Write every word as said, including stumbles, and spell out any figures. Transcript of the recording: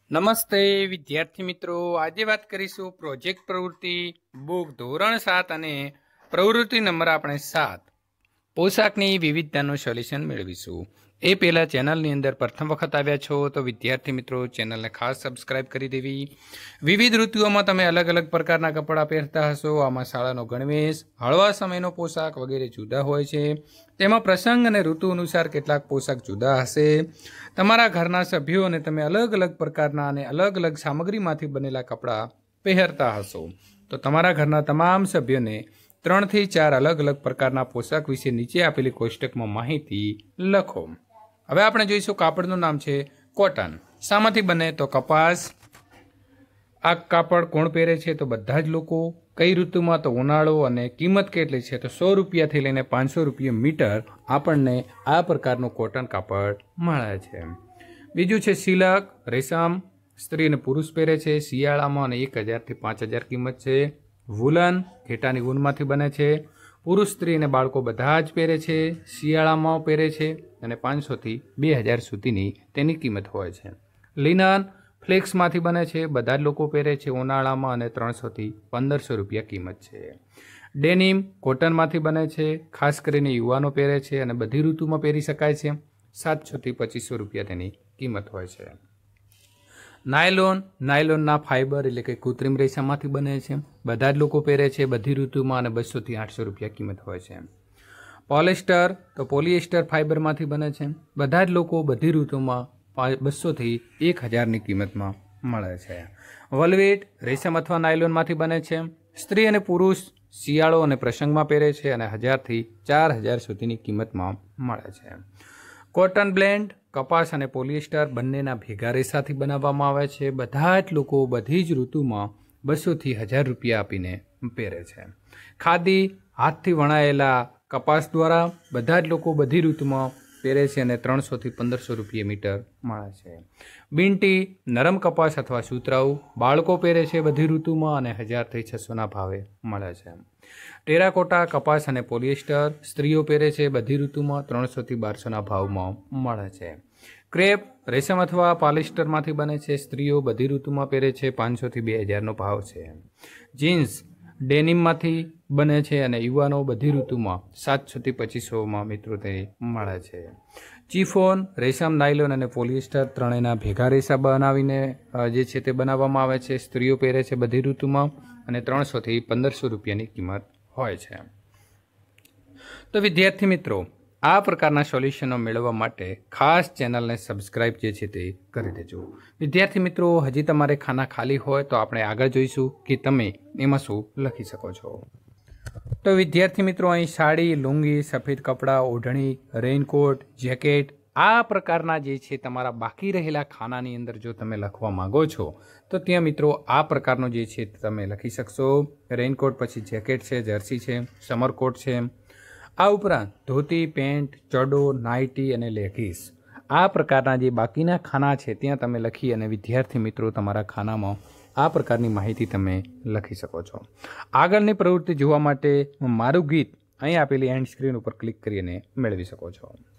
નમસ્તે વિદ્યાર્થી મિત્રો, આજે વાત કરીશું પ્રોજેક્ટ પ્રવૃત્તિ બુક ધોરણ સાત અને પ્રવૃત્તિ નંબર આપણે સાત પોશાકની વિવિધતાનું સોલ્યુશન મેળવીશું। એ પહેલાં ચેનલની અંદર પ્રથમ વખત આવ્યા છો તો વિદ્યાર્થી મિત્રો ચેનલને ખાસ સબસ્ક્રાઇબ કરી દેવી। વિવિધ ઋતુઓમાં તમે અલગ અલગ પ્રકારના કપડાં પહેરતા હશો। આમાં શાળાનો ગણવેશ, હળવા સમયનો પોશાક વગેરે જુદા હોય છે। તેમાં પ્રસંગ અને ઋતુ અનુસાર કેટલાક પોશાક જુદા હશે। તમારા ઘરના સભ્યોને તમે અલગ અલગ પ્રકારના અને અલગ અલગ સામગ્રીમાંથી બનેલા કપડાં પહેરતા હશો, તો તમારા ઘરના તમામ સભ્યોને ત્રણથી ચાર અલગ અલગ પ્રકારના પોશાક વિશે નીચે આપેલી કોષ્ટકમાં માહિતી લખો। હવે આપણે જોઈશું કાપડનું નામ છે કોટન। શામાંથી બને તો કપાસ। આ કાપડ કોણ પહેરે છે તો બધા જ લોકો। કઈ ઋતુમાં તો ઉનાળો। અને કિંમત કેટલી છે તો સો રૂપિયાથી લઈને પાંચસો રૂપિયા મીટર આપણને આ પ્રકારનું કોટન કાપડ મળે છે। બીજું છે સિલ્ક, રેશમ, સ્ત્રી અને પુરુષ પહેરે છે। શિયાળામાં અને એક હજારથી પાંચ હજાર કિંમત છે। વુલન, ઘેટાની ઊનમાંથી બને છે। પુરુષ, સ્ત્રી અને બાળકો બધા જ પહેરે છે। શિયાળામાં પહેરે છે અને પાંચસોથી બે હજાર સુધીની તેની કિંમત હોય છે। લિનન ફ્લેક્સમાંથી બને છે, બધા જ લોકો પહેરે છે ઉનાળામાં અને ત્રણસોથી પંદરસો રૂપિયા કિંમત છે। ડેનિમ કોટનમાંથી બને છે, ખાસ કરીને યુવાનો પહેરે છે અને બધી ઋતુમાં પહેરી શકાય છે। સાતસોથી પચીસો રૂપિયા તેની કિંમત હોય છે। નાયલોન નાયલોનના ફાઇબર એટલે કે કૃત્રિમ રેસામાંથી બને છે, બધા જ લોકો પહેરે છે બધી ઋતુમાં અને બસોથી આઠસો રૂપિયા કિંમત હોય છે। પોલિસ્ટર તો પોલિએસ્ટર ફાઇબરમાંથી બને છે, બધા જ લોકો બધી ઋતુમાં બસોથી એક હજારની કિંમતમાં મળે છે। વલ્વેટ રેશમ અથવા નાયલોનમાંથી બને છે, સ્ત્રી અને પુરુષ શિયાળો અને પ્રસંગમાં પહેરે છે અને હજારથી ચાર હજાર સુધીની કિંમતમાં મળે છે। કોટન બ્લેન્ડ કપાસ અને પોલિએસ્ટર બંનેના ભેગા રેસાથી બનાવવામાં આવે છે, બધા જ લોકો બધી જ ઋતુમાં બસોથી હજાર રૂપિયા આપીને પહેરે છે। ખાદી હાથથી વણાયેલા કપાસ દ્વારા બધા જ લોકો બધી ઋતુમાં પહેરે છે અને ત્રણસોથી પંદરસો રૂપિયા મીટર મળે છે। બીનટી નરમ કપાસ અથવા સુતરાઉ બાળકો પહેરે છે બધી ઋતુમાં અને હજારથી છસોના ભાવે મળે છે। ટેરાકોટા કપાસ અને પોલિએસ્ટર સ્ત્રીઓ પહેરે છે બધી ઋતુમાં ત્રણસોથી બારસોના ભાવમાં મળે છે। ક્રેપ રેશમ અથવા પોલિસ્ટરમાંથી બને છે, સ્ત્રીઓ બધી ઋતુમાં પહેરે છે, પાંચસોથી બે હજારનો ભાવ છે। જીન્સ ડેનિમમાંથી બને છે અને યુવાનો બધી ઋતુમાં સાતસોથી પચીસોમાં મિત્રો તે મળે છે। ચિફોન રેશમ, નાયલોન અને પોલિએસ્ટર ત્રણેયના ભેગા રેસા બનાવીને જે છે તે બનાવવામાં આવે છે, સ્ત્રીઓ પહેરે છે બધી ઋતુમાં અને ત્રણસોથી પંદરસો રૂપિયાની કિંમત હોય છે। તો વિદ્યાર્થી મિત્રો, આ પ્રકારના સોલ્યુશનો મેળવવા માટે ખાસ ચેનલને સબસ્ક્રાઇબ જે છે તે કરી દેજો। વિદ્યાર્થી મિત્રો, હજી તમારે ખાના ખાલી હોય તો આપણે આગળ જોઈશું કે તમે એમાં શું લખી શકો છો। તો વિદ્યાર્થી મિત્રો, અહીં સાડી, લુંગી, સફેદ કપડાં, ઓઢણી, રેઇનકોટ, જેકેટ આ પ્રકારના જે છે તમારા બાકી રહેલા ખાનાની અંદર જો તમે લખવા માંગો છો તો ત્યાં મિત્રો આ પ્રકારનો જે છે તમે લખી શકશો। રેઇનકોટ પછી જેકેટ છે, જર્સી છે, સમરકોટ છે, આ ઉપરાંત ધોતી, પેન્ટ, ચડો, નાઇટી અને લેગીસ આ પ્રકારના જે બાકીના ખાના છે ત્યાં તમે લખી અને વિદ્યાર્થી મિત્રો તમારા ખાનામાં આ પ્રકારની માહિતી તમે લખી શકો છો। આગળની પ્રવૃત્તિ જોવા માટે મારું ગીત અહીં આપેલી એન્ડ સ્ક્રીન ઉપર ક્લિક કરીને મેળવી શકો છો।